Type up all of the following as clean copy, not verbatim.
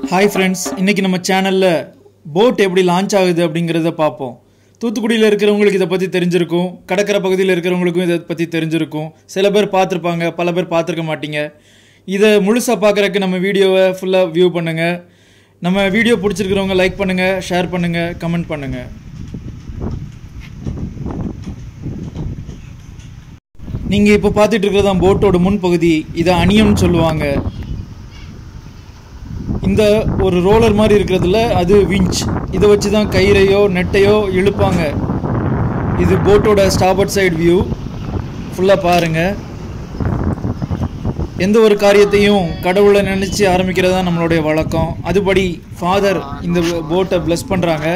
Hi friends, இன்னைக்கு நம்ம சேனல்ல போட் எப்படி லான்ச் ஆகுது அப்படிங்கறத பாப்போம். தூத்துக்குடியில இருக்கிறவங்களுக்கு இத பத்தி தெரிஞ்சிருக்கும், கடற்கரை பகுதியில் இருக்கிறவங்களுக்கும் இத பத்தி தெரிஞ்சிருக்கும். சில பேர் பார்த்திருப்பாங்க, பல பேர் பார்த்திருக்க மாட்டீங்க. இத முழுசா பார்க்கறதுக்கு நம்ம வீடியோவை ஃபுல்லா வியூ பண்ணுங்க. நம்ம வீடியோ பிடிச்சிருக்கிறவங்க லைக் பண்ணுங்க, ஷேர் பண்ணுங்க, கமெண்ட் பண்ணுங்க. நீங்க இப்ப பார்த்துட்டு இருக்கிறது தான் போட்டோட முன் பகுதி. இத அணியம்னு சொல்லுவாங்க. இந்த ஒரு ரோலர் மாதிரி இருக்கிறதுல அது விஞ்ச். இதை வச்சு தான் கயிறையோ நெட்டையோ இழுப்பாங்க. இது போட்டோட ஸ்டார்போர்ட் சைடு வியூ. ஃபுல்லாக பாருங்கள். எந்த ஒரு காரியத்தையும் கடவுளை நினச்சி ஆரம்பிக்கிறது தான் நம்மளுடைய வழக்கம். அதுபடி ஃபாதர் இந்த போட்டை பிளஸ் பண்ணுறாங்க.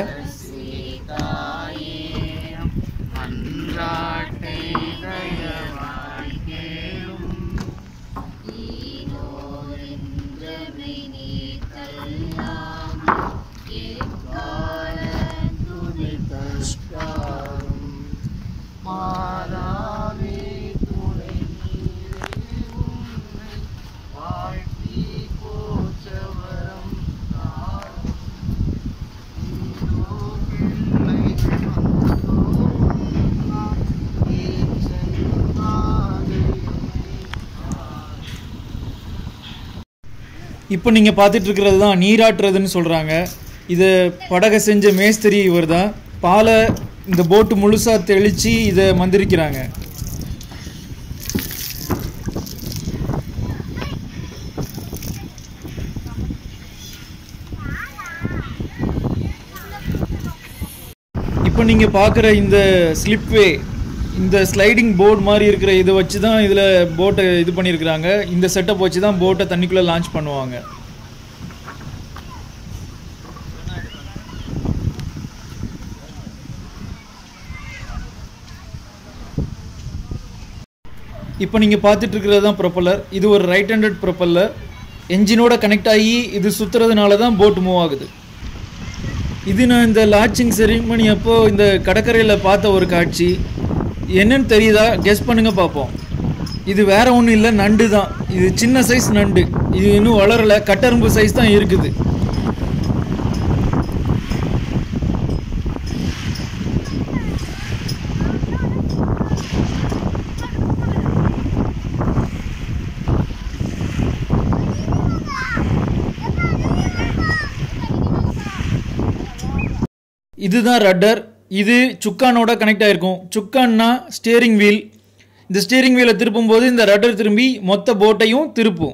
இப்போ நீங்கள் பார்த்துட்டு இருக்கிறது தான் நீராட்டுறதுன்னு சொல்கிறாங்க. இது படகை செஞ்ச மேஸ்திரி இவர் தான். பாலை இந்த போட்டு முழுசாக தெளித்து இதை மந்திரிக்கிறாங்க. இப்போ நீங்கள் பார்க்குற இந்த ஸ்லிப்வே, இந்த ஸ்லைடிங் போர்டு மாதிரி இருக்கிற இதை வச்சு தான் இதில் போட்டை இது பண்ணியிருக்கிறாங்க. இந்த செட்டப் வச்சு தான் போட்டை தண்ணிக்குள்ளே லான்ச் பண்ணுவாங்க. இப்போ நீங்கள் பார்த்துட்டு இருக்கிறது தான் ப்ரொப்பல்லர். இது ஒரு ரைட் ஹேண்டட் ப்ரொப்பல்லர். என்ஜினோட கனெக்ட் ஆகி இது சுற்றுறதுனால தான் போட் மூவ் ஆகுது. இது நான் இந்த லான்ச்சிங் செரிமனி அப்போ இந்த கடற்கரையில் பார்த்த ஒரு காட்சி. என்னன்னு தெரியுதா? கெஸ் பண்ணுங்க பார்ப்போம். இது வேற ஒன்றும் இல்லை, நண்டு தான். இது சின்ன சைஸ் நண்டு. இது இன்னும் வளரலை, கட்டரும்பு சைஸ் தான் இருக்குது. இதுதான் ரட்டர். இது சுக்கானோட கனெக்ட் ஆகிருக்கும். சுக்கான்னா ஸ்டியரிங் வீல். இந்த ஸ்டியரிங் வீலை திருப்பும் போது இந்த ரட்டர் திரும்பி மொத்த போட்டையும் திருப்பும்.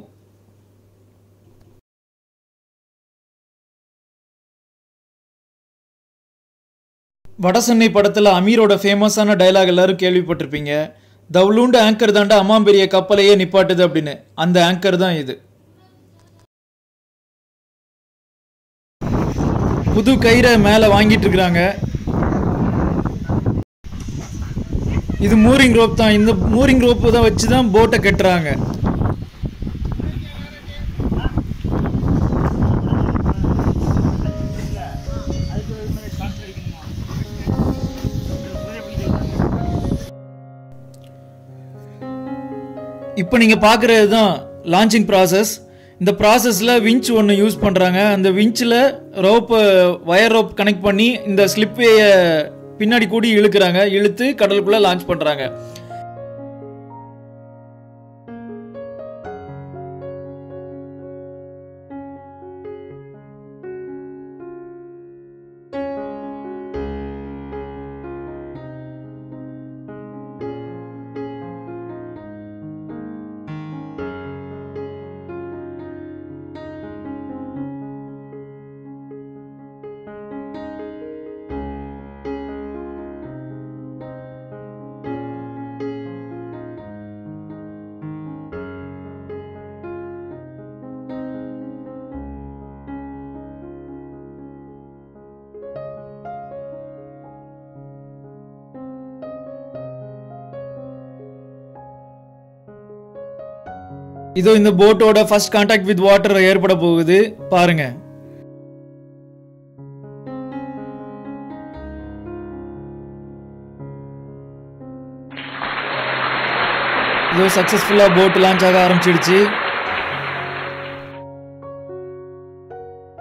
வடசென்னை படத்தில் அமீரோட ஃபேமஸான டைலாக் எல்லாரும் கேள்விப்பட்டிருப்பீங்க. தவுளுண்டு ஆங்கர் தாண்டா அம்மா பெரிய கப்பலையே நிப்பாட்டுது அப்படின்னு. அந்த ஆங்கர் தான் இது. புது கயிறை மேலே வாங்கிட்டு இருக்கிறாங்க. இது மூரிங் ரோப் தான். இந்த மூரிங் ரோப்பு தான் வச்சு தான் போட்டை கட்டுறாங்க. இப்போ நீங்கள் பார்க்குறது தான் லான்ச்சிங் ப்ராசஸ். இந்த ப்ராசஸில் விஞ்ச் ஒன்று யூஸ் பண்ணுறாங்க. அந்த விஞ்சில் ரோப்பை வயர் ரோப் கனெக்ட் பண்ணி இந்த ஸ்லிப்வேயை பின்னாடி கூடி இழுக்கிறாங்க. இழுத்து கடலுக்குள்ளே லான்ச் பண்ணுறாங்க. இதோ இந்த போட்டோட ஃபர்ஸ்ட் கான்டாக்ட் வித் வாட்டர் ஏற்பட போகுது. பாருங்க. இதோ சக்சஸ்ஃபுல்லா போட் லான்ச் ஆக ஆரம்பிச்சிடுச்சு.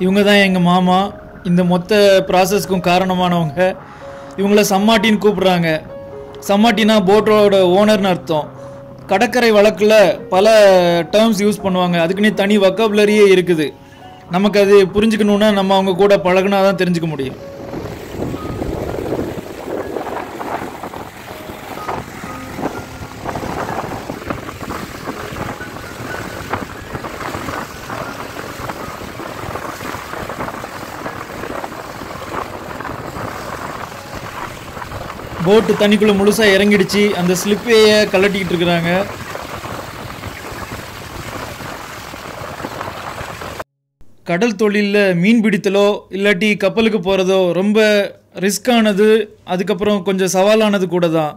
இவங்க தான் எங்கள் மாமா, இந்த மொத்த ப்ராசஸ்க்கும் காரணமானவங்க. இவங்கள சம்மாட்டின்னு கூப்பிட்றாங்க. சம்மாட்டினா போட்டோட ஓனர்னு அர்த்தம். கடற்கரை வழக்கில் பல டேர்ம்ஸ் யூஸ் பண்ணுவாங்க, அதுக்குன்னே தனி வொக்காபுலரியே இருக்குது. நமக்கு அது புரிஞ்சுக்கணுன்னா நம்ம அவங்க கூட பழகுனா தான் தெரிஞ்சுக்க முடியும். போட்டு தண்ணிக்குள்ளே முழுசாக இறங்கிடுச்சு. அந்த ஸ்லிப்பையை கலட்டிக்கிட்டு இருக்கிறாங்க. கடல் தொழிலில் மீன் பிடித்தலோ இல்லாட்டி கப்பலுக்கு போகிறதோ ரொம்ப ரிஸ்கானது, அதுக்கப்புறம் கொஞ்சம் சவாலானது கூட தான்.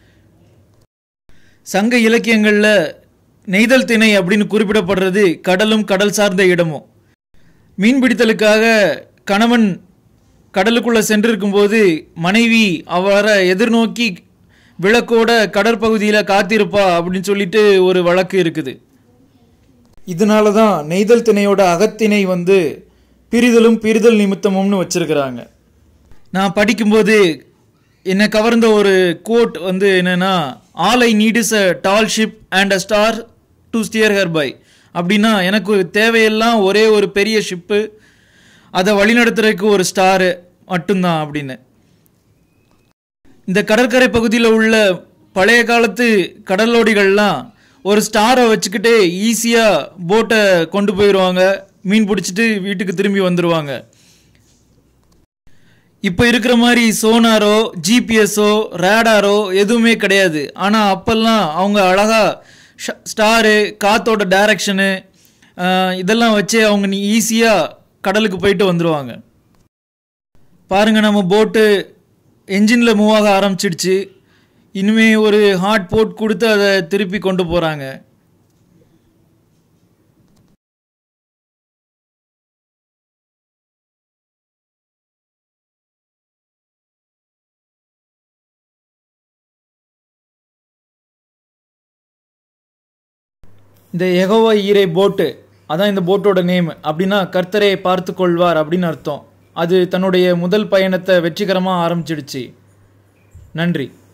சங்க இலக்கியங்களில் நெய்தல் திணை அப்படின்னு குறிப்பிடப்படுறது கடலும் கடல் சார்ந்த இடமும். மீன் பிடித்தலுக்காக கணவன் கடலுக்குள்ளே சென்றிருக்கும்போது மனைவி அவரை எதிர்நோக்கி விளக்கோட கடற்பகுதியில் காத்திருப்பா அப்படின்னு சொல்லிட்டு ஒரு வழக்கு இருக்குது. இதனால தான் நெய்தல் திணையோட அகத்திணை பிரிதலும் பிரிதல் நிமித்தமும்னு வச்சிருக்கிறாங்க. நான் படிக்கும்போது என்னை கவர்ந்த ஒரு கோட் என்னன்னா, all I need is a tall ship and a star to steer her by. அப்படின்னா எனக்கு தேவையெல்லாம் ஒரே ஒரு பெரிய ஷிப்பு, அதை வழிநடத்துறதுக்கு ஒரு ஸ்டாரு மட்டும்தான் அப்படின்னு. இந்த கடற்கரை பகுதியில் உள்ள பழைய காலத்து கடலோடிகள்லாம் ஒரு ஸ்டாரை வச்சுக்கிட்டே ஈஸியாக போட்டை கொண்டு போயிடுவாங்க, மீன் பிடிச்சிட்டு வீட்டுக்கு திரும்பி வந்துடுவாங்க. இப்போ இருக்கிற மாதிரி சோனாரோ ஜிபிஎஸோ ரேடாரோ எதுவுமே கிடையாது. ஆனால் அப்போல்லாம் அவங்க அழகாக ஸ்டாரு, காற்றோட டைரக்ஷனு இதெல்லாம் வச்சு அவங்க ஈஸியாக கடலுக்கு போயிட்டு வந்துடுவாங்க. பாருங்கள், நம்ம போட்டு என்ஜினில் மூவ் ஆக ஆரம்பிச்சிடுச்சு. இனிமே ஒரு ஹாட் போட் கொடுத்து அதை திருப்பி கொண்டு போகிறாங்க. இந்த யெகோவா ஈரே போட்டு, அதான் இந்த போட்டோட நேம். அப்படின்னா கர்த்தரே பார்த்து கொள்வார் அப்படின்னு அர்த்தம். அது தன்னுடைய முதல் பயணத்தை வெற்றிகரமாக ஆரம்பிச்சிடுச்சு. நன்றி.